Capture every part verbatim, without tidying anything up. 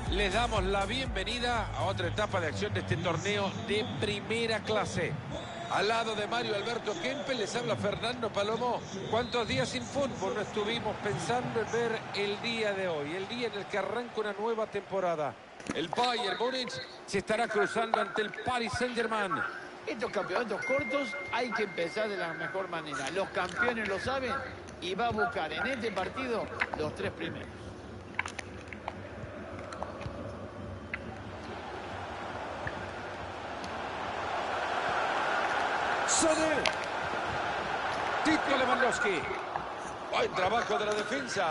Les damos la bienvenida a otra etapa de acción de este torneo de primera clase. Al lado de Mario Alberto Kempes les habla Fernando Palomo. ¿Cuántos días sin fútbol no estuvimos pensando en ver el día de hoy? El día en el que arranca una nueva temporada. El Bayern Múnich se estará cruzando ante el Paris Saint-Germain. Estos campeonatos cortos hay que empezar de la mejor manera. Los campeones lo saben y va a buscar en este partido los tres primeros. Sané. Tito Lewandowski. Buen trabajo de la defensa.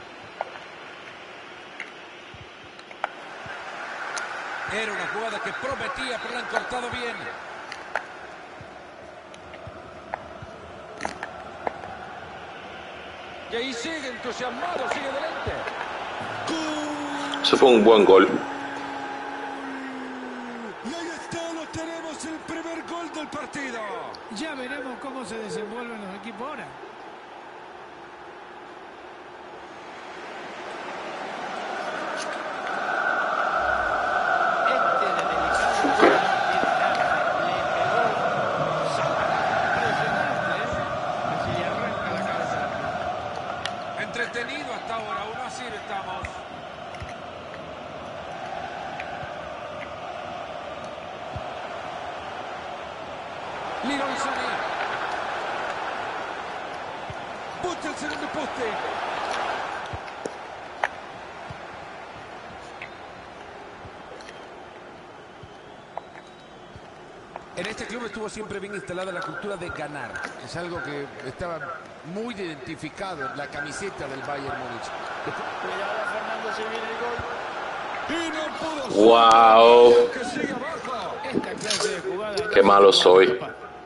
Era una jugada que prometía, pero la han cortado bien. Y ahí sigue entusiasmado, sigue adelante. Eso fue un buen gol. Y ahí está, lo tenemos, el primer gol del partido. Ya veremos cómo se desenvuelven los equipos ahora. Este de delicado no tiene nada. Le pegó. Impresionante, ¿eh? Así le arranca la cabeza. Entretenido hasta ahora, uno así estamos. Leroy Sané. Busca el segundo poste. En este club estuvo siempre bien instalada la cultura de ganar. Es algo que estaba muy identificado en la camiseta del Bayern Múnich. Cuidado, Fernando, se viene el gol. Y no pudo. Wow. Que sigue abajo. Esta clase de jugada. Qué malo soy.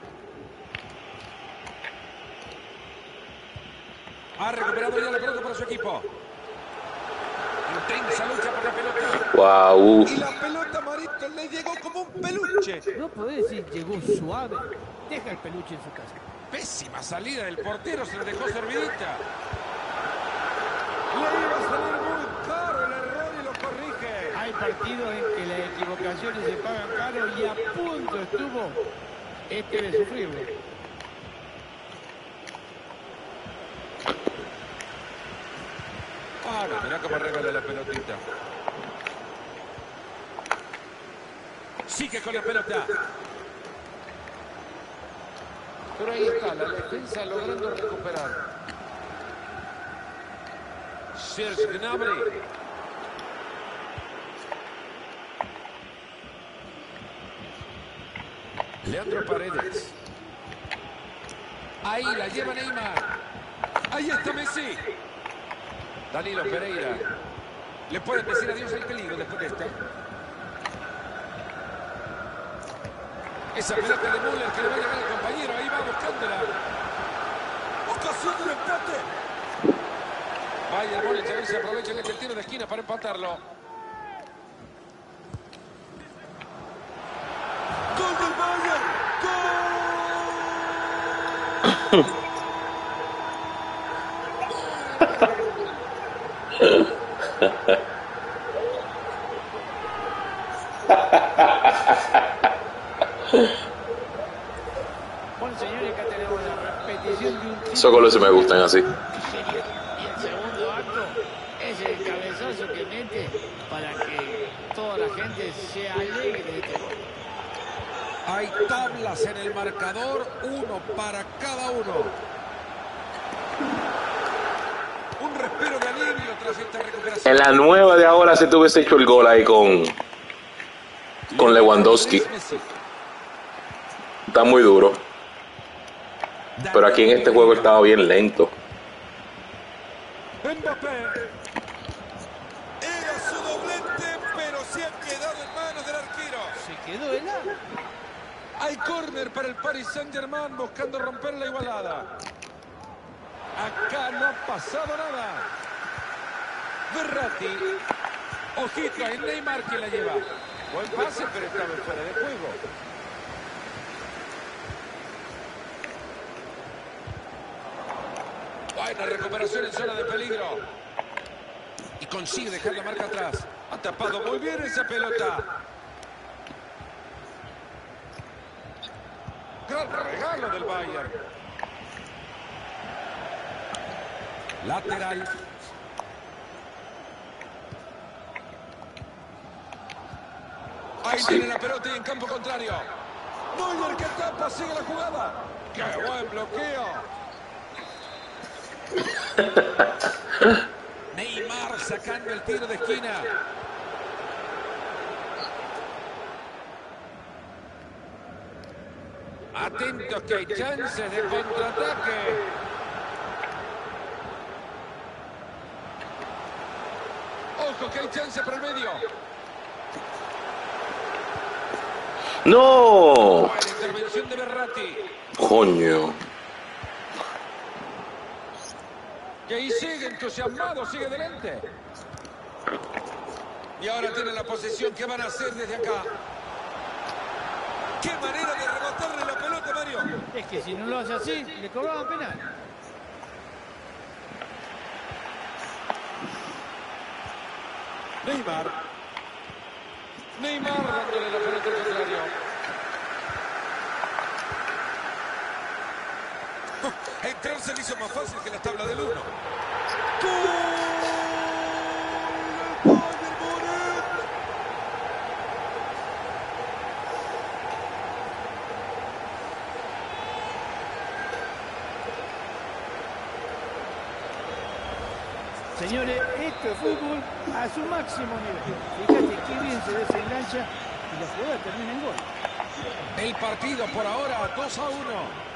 Ha recuperado ya la pelota para su equipo. Intensa lucha por la pelota. Wow. Y la pelota, Marito, le llegó como un peluche. No podés decir llegó suave. Deja el peluche en su casa. Pésima salida del portero, se la dejó servidita. Le iba a salir muy caro el error y lo corrige. Hay partidos en que las equivocaciones se pagan caro y a punto estuvo este de sufrirlo. Ah, no, mirá cómo regala la pelotita. Sigue con la pelota. Pero ahí está, la defensa logrando recuperar. Serge Gnabry. Leandro Paredes. Ahí la lleva Neymar. Ahí está Messi. Danilo Pereira. Le pueden decir adiós al peligro después de esta. Esa pelota de Müller que le va a llegar al compañero. Ahí va buscándola. Ocasión del empate. Bayern Múnich a ver si aprovecha este tiro de esquina para empatarlo. ¡Gol del Bayern! ¡Gol! Bueno, señores, acá tenemos la repetición de un tiro. Esos goles sí me gustan así. Y el segundo acto es el cabezazo que mete para que toda la gente se alegre de este gol. Hay tablas en el marcador, uno para cada uno. Un respiro de alivio tras esta recuperación. En la nueva de ahora se tuviese hecho el gol ahí con, con Lewandowski. Está muy duro. Pero aquí en este juego estaba bien lento. Mbappé. Era su doblete, pero se ha quedado en manos del arquero. Se quedó helado. Hay córner para el Paris Saint-Germain buscando romper la igualada. Acá no ha pasado nada. Verratti. Ojito, es Neymar quien la lleva. Buen pase, pero estaba fuera de juego. Buena recuperación en zona de peligro. Y Y consigue dejar la marca atrás. Ha tapado muy bien esa pelota. Gran regalo del Bayern. Lateral. Ahí Sí. tiene la pelota y en campo contrario. Neuer que tapa, sigue la jugada. ¡Qué buen bloqueo! Neymar sacando el tiro de esquina. Atentos que hay chances de contraataque. Ojo que hay chance por el medio. ¡No! Buena intervención de Berratti. Coño. Y ahí sigue entusiasmado, sigue adelante. Y ahora tiene la posesión. ¿Qué van a hacer desde acá? ¡Qué manera de rebotarle la pelota, Mario! Es que si no lo hace así, le cobraban penal. Neymar. Neymar dándole la pelota al contrario. Entrar se le hizo más fácil que la tabla del uno. Señores, esto es fútbol a su máximo nivel. Fíjate qué bien se desengancha y la jugada termina en gol. El partido por ahora dos a uno.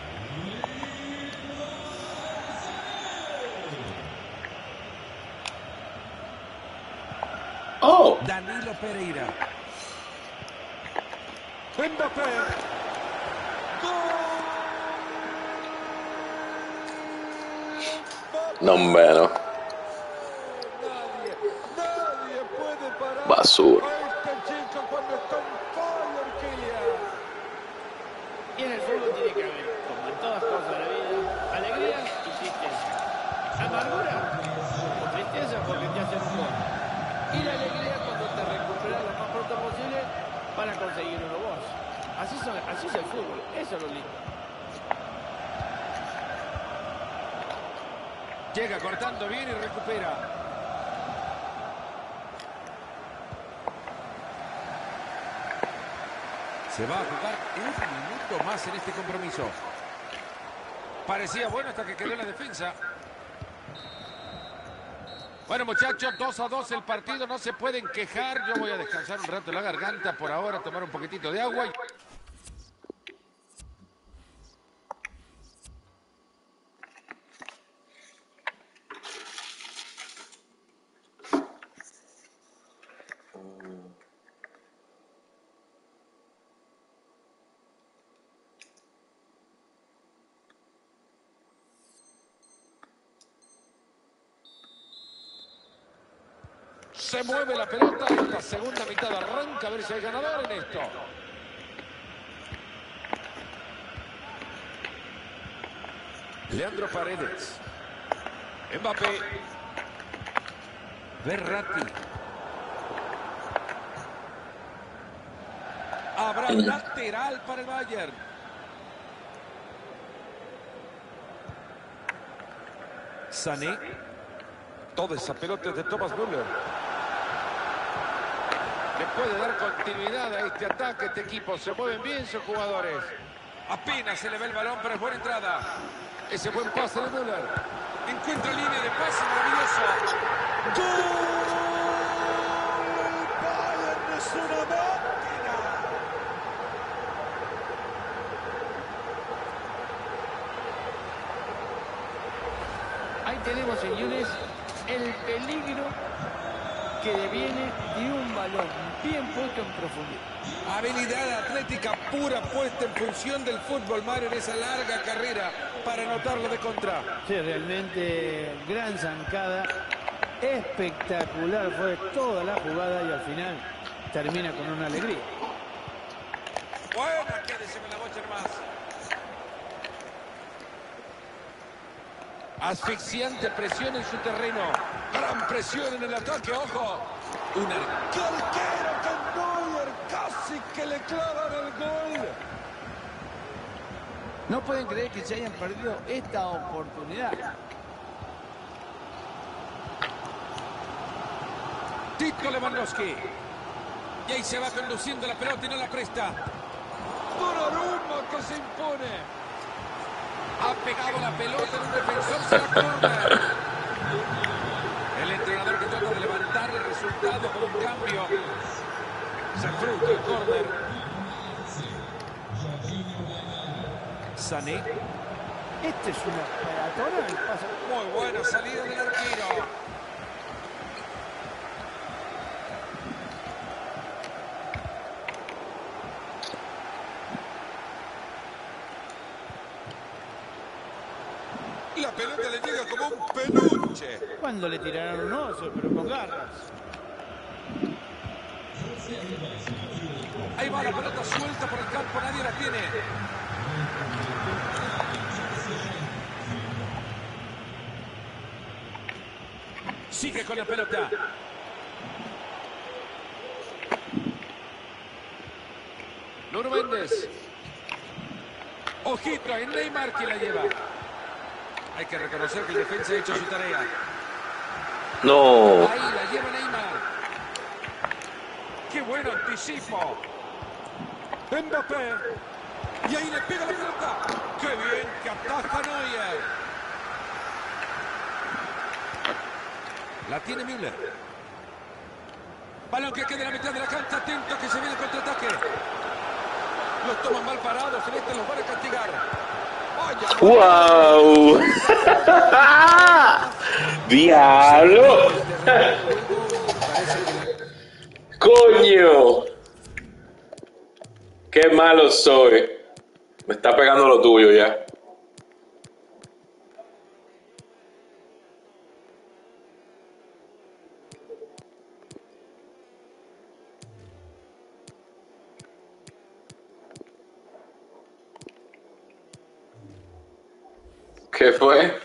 ¡Oh! Danilo Pereira. Mbappé. No, hombre, no. Nadie, nadie puede parar Basura. a este chico cuando está en fire, Kylian. Y en el fútbol tiene que haber, como en todas cosas de la vida, alegría y tristeza. Amargura o tristeza porque te hacen un gol. Y la alegría cuando te recuperas lo más pronto posible para conseguir uno vos. Así, son, así es el fútbol, eso es lo lindo. Llega cortando bien y recupera. Se va a jugar un minuto más en este compromiso. Parecía bueno hasta que quedó en la defensa. Bueno, muchachos, dos a dos el partido, no se pueden quejar. Yo voy a descansar un rato la garganta por ahora, tomar un poquitito de agua. Se mueve la pelota, esta segunda mitad arranca, a ver si hay ganador en esto. Leandro Paredes. Mbappé. Berratti. Habrá lateral para el Bayern. Sané. Toda esa pelota es de Thomas Müller. Le puede dar continuidad a este ataque, este equipo. Se mueven bien sus jugadores. Apenas se le ve el balón, pero es buena entrada. Ese buen pase de Müller. Encuentra línea de pase maravillosa. ¡Gol! El Bayern es una máquina. Ahí tenemos, señores, el peligro que deviene de un balón bien puesto en profundidad. Habilidad atlética pura puesta en función del fútbol, Mario, en esa larga carrera para anotarlo de contra. Sí, realmente gran zancada. Espectacular fue toda la jugada y al final termina con una alegría. Buena, quédese con la bocha más. Asfixiante presión en su terreno. Gran presión en el ataque, ojo. Un arquero que Neuer casi que le clavan el gol. No pueden creer que se hayan perdido esta oportunidad. Tito Lewandowski. Y ahí se va conduciendo la pelota y no la presta. Donnarumma que se impone. Ha pegado la pelota en un defensor, se la corner. El entrenador que trata de levantar el resultado con un cambio. Se fruta el córner. Sané. Este es una maratona del paso. Muy buena salida del arquero. La pelota le llega como un peluche. Cuando le tiraron un oso, pero con garras. Ahí va la pelota suelta por el campo, nadie la tiene. Sigue con la pelota. Nuno Méndez. Ojito, es Neymar quien la lleva. Hay que reconocer que el defensa ha hecho su tarea. No. Ahí la lleva Neymar. ¡Qué buen anticipo! Mbappé. Y ahí le pega la pelota. ¡Qué bien que ataja Neuer! La tiene Müller. Balón que queda en la mitad de la cancha. Atento que se viene el contraataque. Los toman mal parados. En este los van a castigar. ¡Wow! ¡Diablo! ¡Coño! ¡Qué malo soy! Me está pegando lo tuyo ya. ¿Qué fue?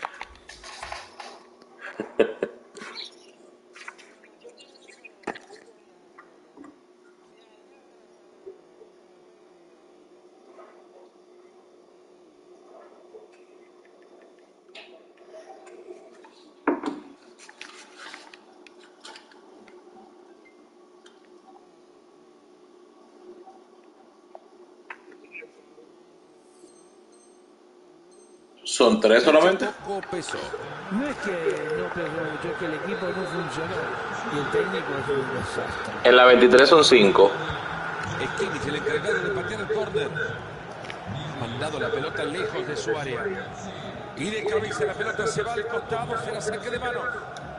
¿Son tres solamente? Poco peso. No es que no pesó mucho, es que el equipo no funcionó. Y el técnico es un desastre. En la veintitrés son cinco. Es Kimmich el encargado de patear el córner. Mandado la pelota lejos de su área. Y de cabeza la pelota se va al costado, se la saque de mano.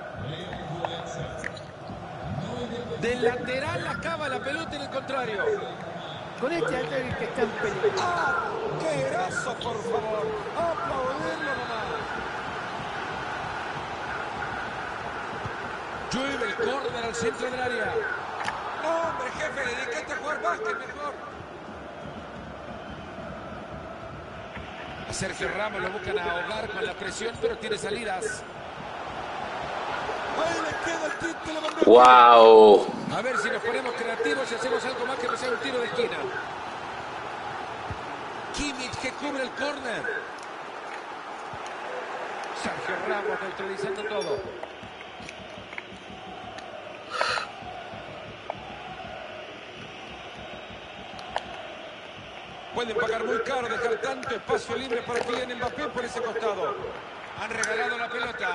Del lateral acaba la pelota en el contrario. Con este ataque que está en peligro. ¡Ah! ¡Qué graso, por favor! ¡Aplaudirlo nomás! Llueve el córner al centro del área. ¡No, hombre, jefe! ¡Dedícate a jugar básquet mejor! A Sergio Ramos lo buscan ahogar con la presión, pero tiene salidas. Ahí le queda el título. ¡Wow! A ver si nos ponemos creativos y hacemos algo más que no sea un tiro de esquina. Kimmich que cubre el córner. Sergio Ramos neutralizando todo. Pueden pagar muy caro dejar tanto espacio libre para Kylian Mbappé por ese costado. Han regalado la pelota.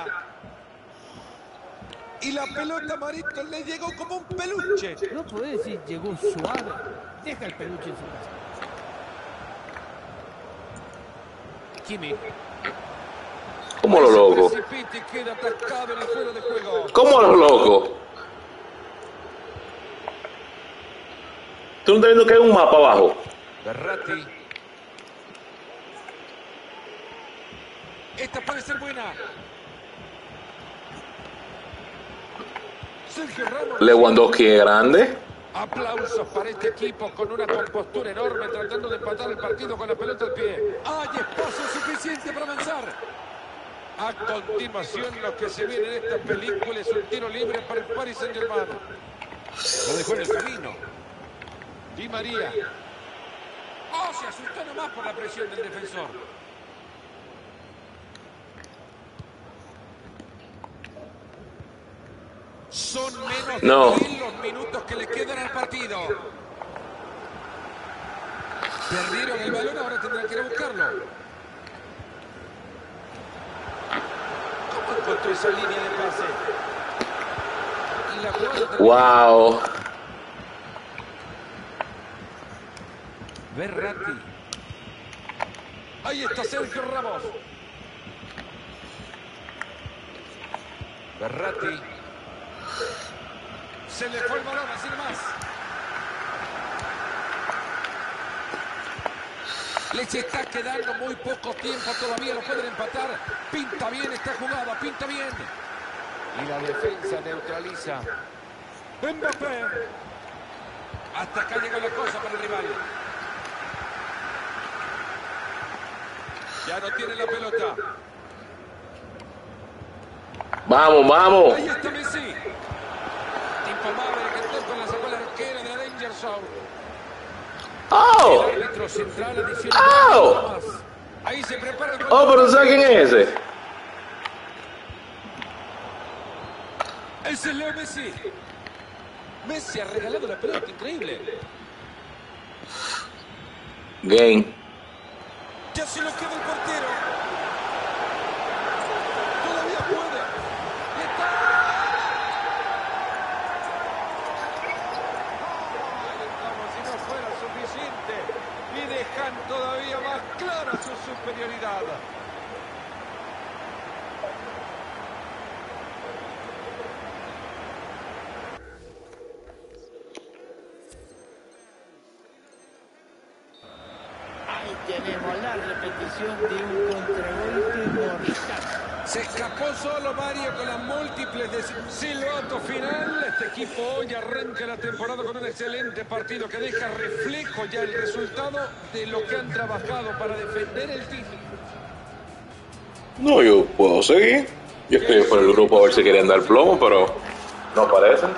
Y la pelota, Marito, le llegó como un peluche. No podés decir llegó suave. Deja el peluche en su casa. Kimmich. ¿Cómo lo loco? Precipita y queda atascado en el suelo de juego. ¿Cómo lo loco? ¿Tú no estás viendo que hay un mapa abajo? Berratti. Esta puede ser buena. Sergio Ramos. Lewandowski es grande. Aplausos para este equipo con una compostura enorme tratando de empatar el partido con la pelota al pie. Hay espacio suficiente para avanzar. A continuación, lo que se viene en esta película es un tiro libre para el Paris Saint-Germain. Lo dejó en el camino. Di María. Oh, se asustó nomás por la presión del defensor. Son menos No. de mil los minutos que le quedan al partido. Perdieron el balón, ahora tendrán que ir a buscarlo. ¿Cómo encontró esa línea de pase? Y la jugada termina. Wow. Verratti. Ahí está Sergio Ramos. Verratti. Se le fue el balón, así nomás. Les está quedando muy poco tiempo todavía, lo pueden empatar. Pinta bien esta jugada, pinta bien. Y la defensa neutraliza. Mbappé. Hasta acá llega la cosa para el rival. Ya no tiene la pelota. Vamos, vamos. Ahí está Messi. Impamable que toca la sacó el arquero de la Danger Zone. Oh. El árbitro central adiciona Oh. más. Ahí se prepara el Oh, pero ¿sabes quién es ese? Ese es Leo Messi. Messi ha regalado la pelota, increíble. Game. Ya se lo queda el portero. Todavía puede. Y está. Ahí estamos, si no fuera suficiente. Y dejan todavía más clara su superioridad. Ahí tenemos la repetición de un contragolpe mortal. Se escapó solo Mario con las múltiples de silbato final. Este equipo hoy arranca la temporada con un excelente partido que deja reflejo ya el resultado de lo que han trabajado para defender el título. No, yo puedo seguir. Yo estoy por el grupo a ver si quieren dar plomo, pero no aparecen.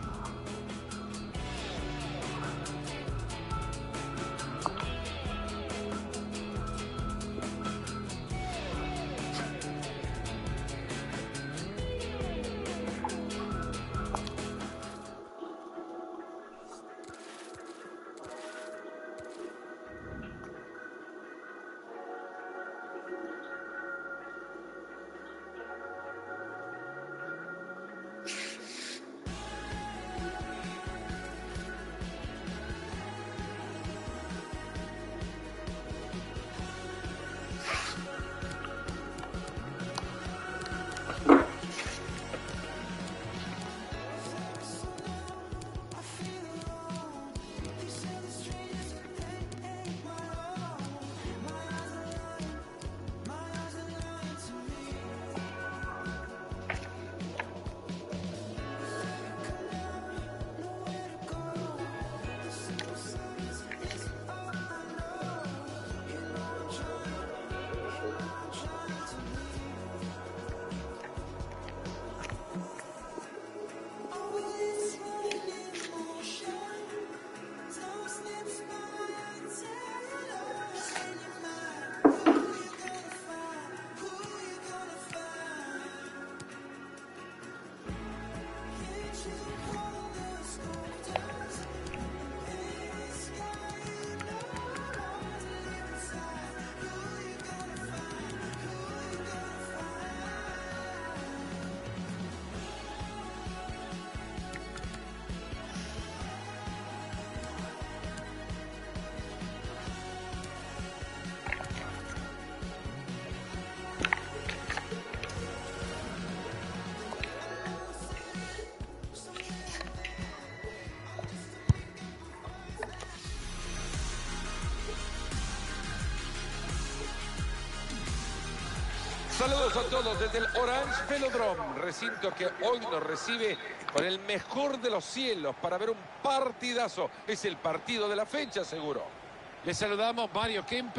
Saludos a todos desde el Orange Velodrome, recinto que hoy nos recibe con el mejor de los cielos para ver un partidazo. Es el partido de la fecha, seguro. Les saludamos, Mario Kempes,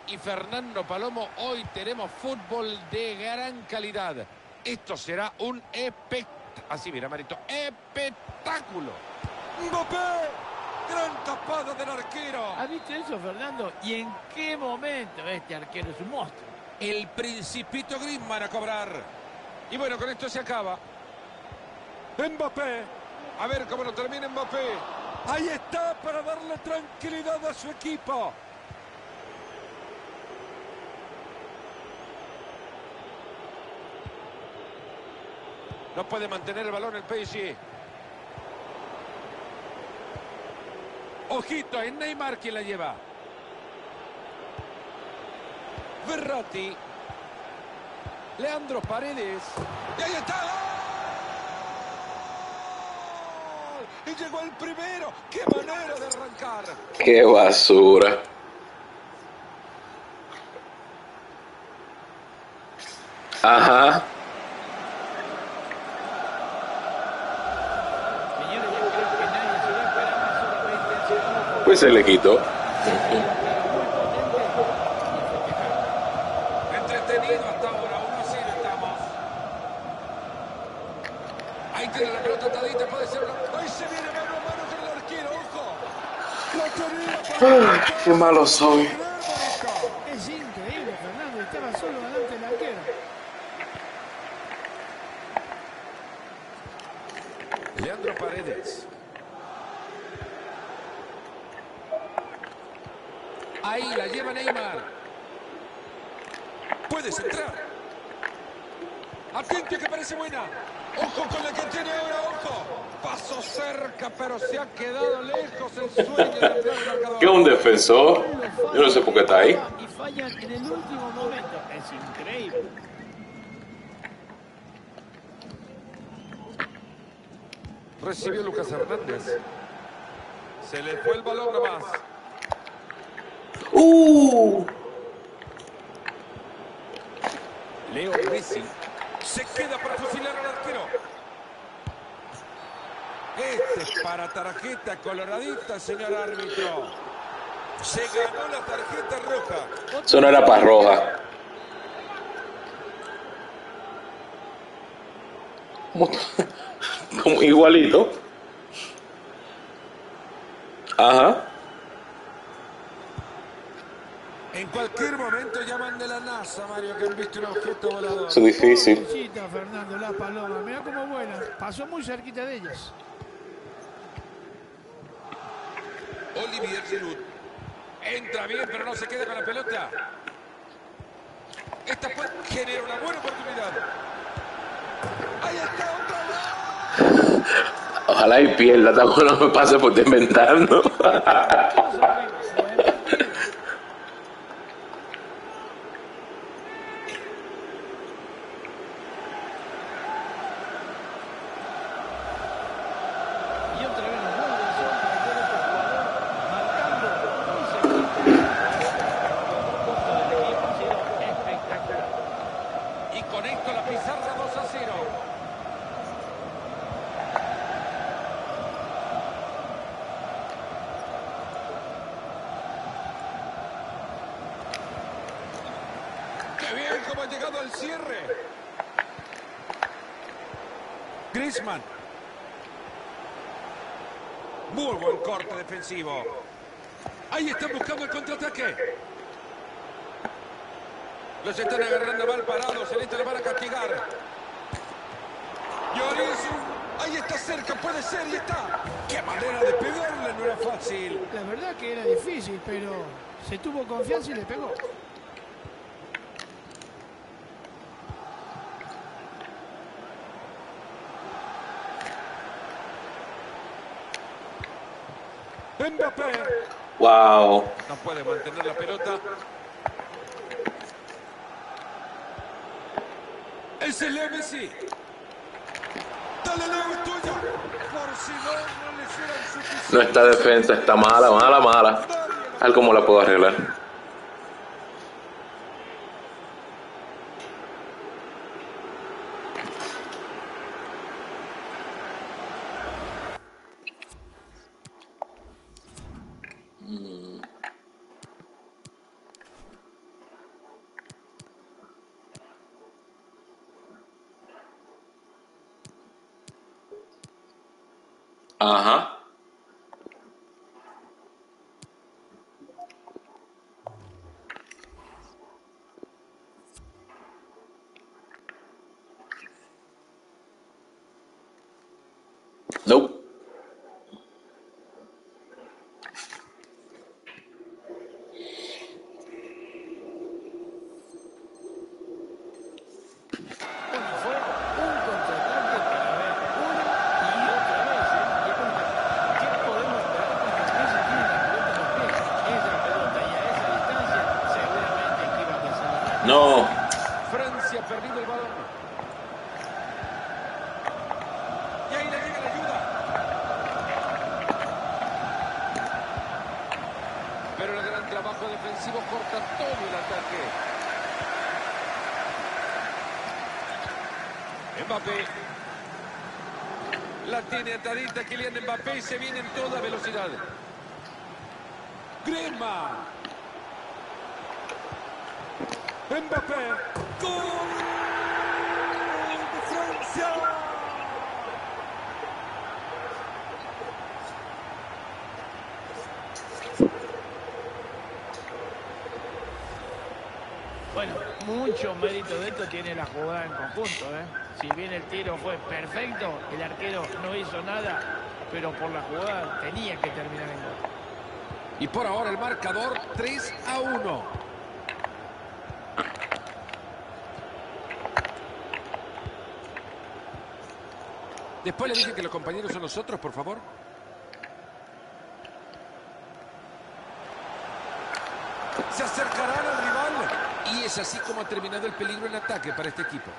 y Fernando Palomo, hoy tenemos fútbol de gran calidad. Esto será un espectáculo. Así, mira, Marito, espectáculo. Mbappé, gran tapada del arquero. ¿Has visto eso, Fernando? ¿Y en qué momento este arquero es un monstruo? El Principito Griezmann a cobrar. Y bueno, con esto se acaba. Mbappé, A ver cómo lo termina Mbappé. ahí está para darle tranquilidad a su equipo. No puede mantener el balón el P S G. Ojito, es Neymar quien la lleva. Verratti. Leandro Paredes. Y ahí está. ¡Gol! Y llegó el primero. ¡Qué manera de arrancar! Qué basura. Ajá. Señores, yo creo que nadie se va a esperar más solamente el segundo. Pues se le quitó. Entretenido hasta ahora, uno a cero estamos. Ahí tiene la pelota atadita, puede ser una... Ahí se viene mano a mano con el arquero. ¡Ojo! La tenía para... Qué malo soy. Es increíble, Fernando. Estaba solo delante del arquero. Leandro Paredes. Ahí la lleva Neymar. Puedes entrar. Atento que parece buena. Ojo con la que tiene ahora, ojo. Pasó cerca, pero se ha quedado lejos el sueño de ampliar el marcador. ¿Qué es un defensor? Yo no sé por qué está ahí. Y fallan en el último momento. Es increíble. Recibió Lucas Hernández. Se le fue el balón nomás. Uh. Leo Messi. Se queda para fusilar al arquero. Este es para tarjeta coloradita, señor árbitro. Se ganó la tarjeta roja. Eso no era para roja. Como, como igualito. Ajá. En cualquier momento llaman de la NASA, Mario, que han visto un objeto volador. Eso es difícil. Pobrecita, Fernando, la paloma. Mirá cómo vuela. Pasó muy cerquita de ellas. Olivier Giroud. Entra bien, pero no se queda con la pelota. Esta puede generar una buena oportunidad. Ahí está otra vez. Ojalá y pierda, tampoco no me pase por estar inventando. Y otra vez los goles son para que este jugador marcando muy cerquita. El conjunto del equipo ha sido espectacular. Y con esto la pizarra dos a cero. Qué bien cómo ha llegado al cierre. Griezmann. Muy buen corte defensivo. Ahí están buscando el contraataque. Los están agarrando mal parados. En esto le van a castigar. Lloris. Ahí está cerca, puede ser, y está. Qué manera de pegarle, no era fácil. La verdad que era difícil, pero se tuvo confianza y le pegó. Mbappé. Wow. No puede mantener la pelota. Es el Leo Messi. Dale, Leo, es tuya. Por si no, no les eran suficientes. Nuestra defensa está mala, mala, mala. A ver cómo la puedo arreglar. Ajá. Nope. Bueno, fue un contraataque para ver una y otra vez, ¿eh? Y bueno, ¿qué podemos esperar cuando Messi tiene la pelota en los pies? Esa pelota y a esa distancia seguramente que iba a pasar la raya. No. Francia ha perdido el balón. Y ahí le llega la ayuda. Pero el gran trabajo defensivo corta todo el ataque. Mbappé. La tiene atadita Kylian Mbappé y se viene en toda velocidad. Griezmann. Mbappé. ¡Gol de Francia! Bueno, mucho mérito de esto tiene la jugada en conjunto, ¿eh? Si bien el tiro fue perfecto, el arquero no hizo nada, pero por la jugada tenía que terminar en gol. Y por ahora el marcador tres a uno. Después le dije que los compañeros son nosotros, por favor. Se acercarán al rival. Y es así como ha terminado el peligro en ataque para este equipo.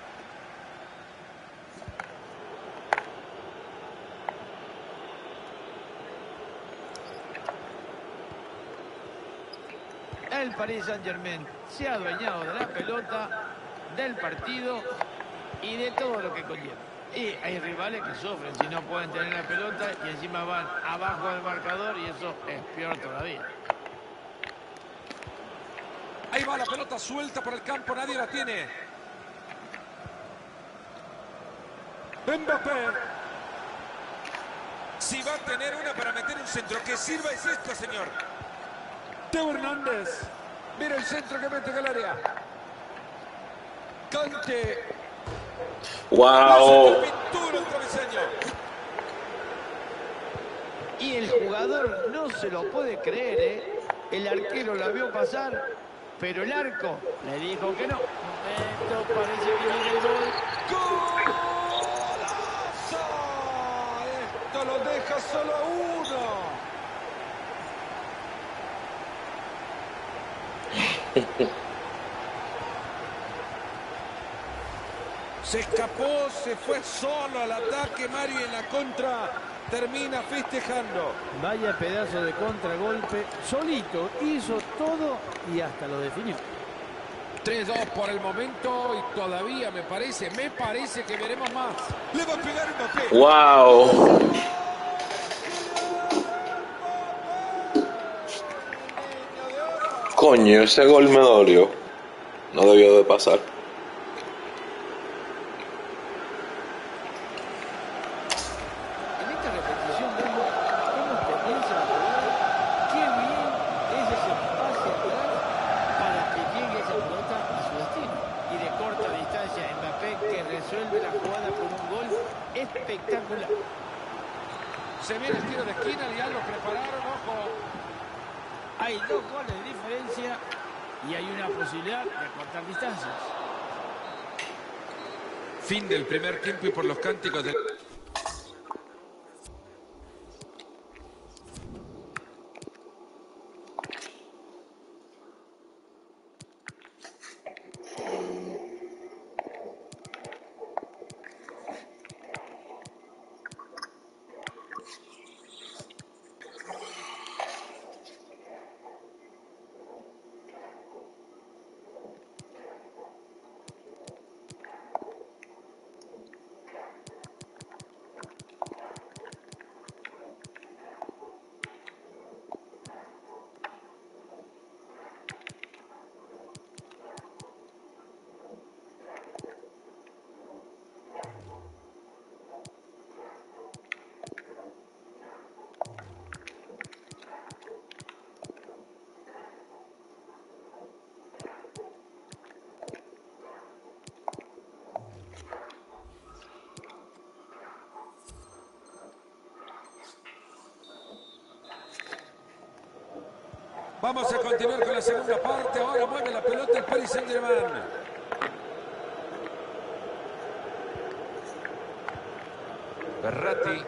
El Paris Saint-Germain se ha adueñado de la pelota, del partido y de todo lo que conlleva. Y hay rivales que sufren si no pueden tener la pelota y encima van abajo del marcador y eso es peor todavía. Ahí va la pelota suelta por el campo, nadie la tiene. Mbappé. Si va a tener una para meter un centro que sirva es esta, señor. Teo Hernández. Mira el centro que mete en el área. Cante. Wow. Pintura el travesaño. Y el jugador no se lo puede creer, ¿eh? El arquero la vio pasar, pero el arco le dijo que no. Esto parece que viene el gol. ¡Golazo! Esto lo deja solo a uno. Se escapó, se fue solo al ataque, Mario, y en la contra termina festejando. Vaya pedazo de contragolpe. Solito hizo todo y hasta lo definió. tres dos por el momento y todavía me parece, me parece que veremos más. Le va a pegar Mbappé. Wow. Coño, ese gol me dolió. No debió de pasar. En esta repetición vemos cómo comienza la jugada, qué bien es ese pase atrás para que llegue esa pelota a su destino. Y de corta distancia Mbappé que resuelve la jugada con un gol espectacular. Se viene el tiro de esquina, ya lo prepararon, ojo. Hay dos goles de diferencia y hay una posibilidad de cortar distancias. Fin del primer tiempo y por los cánticos del... Vamos a continuar con la segunda parte. Ahora mueve la pelota el Paris Saint-Germain. Verratti.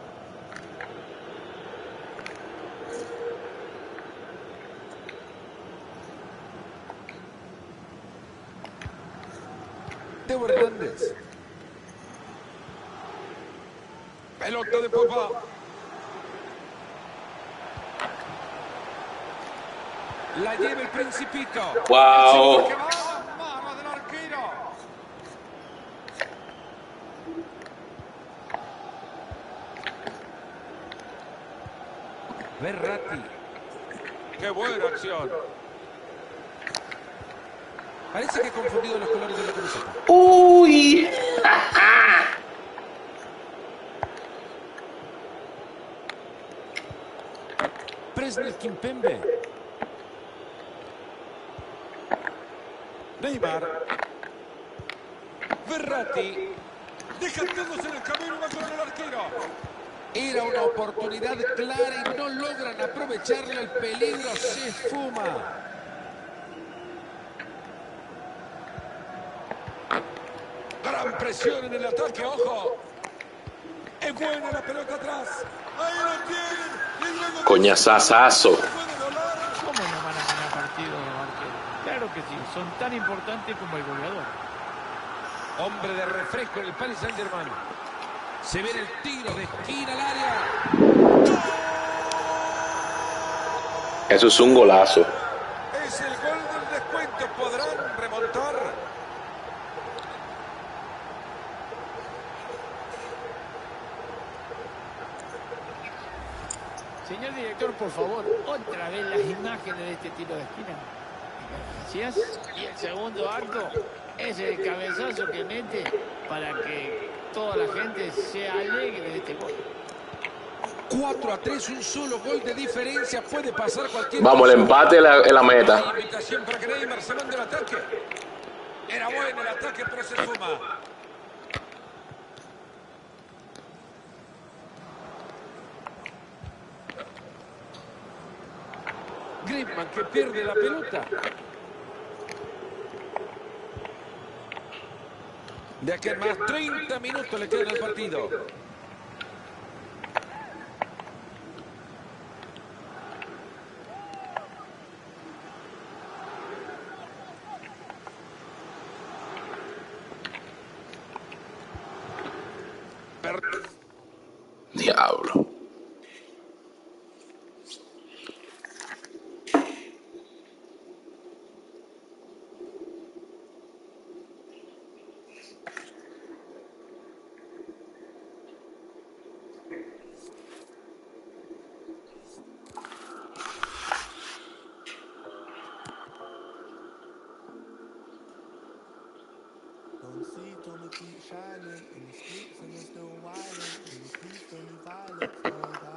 Teo Hernández. Pelota de Pogba. La lleva el Principito. Wow. El que va a las manos del arquero. Verratti. Qué buena acción. Parece que he confundido los colores de la camiseta. Uy. Presnel Kimpembe. Neymar. Verratti. Deja todos en el camino y va con el arquero. Era una oportunidad clara y no logran aprovecharla. El peligro se esfuma. Gran presión en el ataque, ojo. Es buena la pelota atrás. Ahí lo tienen. Y luego... Coñazazazo. ¿Cómo no van a ganar partidos los arqueros? Claro que sí, son tan importantes como el goleador. Hombre de refresco en el Paris Saint-Germain. Se ve el tiro de esquina al área. Eso es un golazo. Es el gol del descuento. ¿Podrán remontar? Señor director, por favor, otra vez las imágenes de este tiro de esquina. Gracias. Y el segundo acto es el cabezazo que mete para que toda la gente se alegre de este gol. cuatro a tres, un solo gol de diferencia. Puede pasar cualquier Vamos, el cosa. empate en la, en la meta. Hay invitación para que Neymar se mande el ataque. Era bueno el ataque, pero se suma. Griezmann que pierde la pelota. De aquí en más treinta minutos le quedan al partido. Per... Diablo. Don't see, told me keep shining in the streets and it's still wildin'. In the streets, only violence.